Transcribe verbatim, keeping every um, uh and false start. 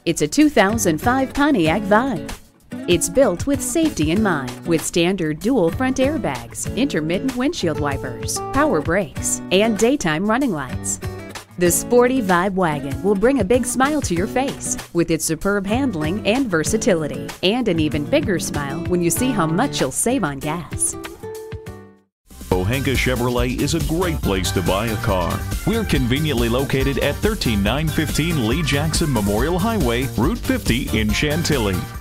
It's a two thousand five Pontiac Vibe. It's built with safety in mind, with standard dual front airbags, intermittent windshield wipers, power brakes, and daytime running lights. The sporty Vibe wagon will bring a big smile to your face with its superb handling and versatility, and an even bigger smile when you see how much you'll save on gas. Pohanka-Chevrolet is a great place to buy a car. We're conveniently located at one three nine one five Lee Jackson Memorial Highway, Route fifty in Chantilly.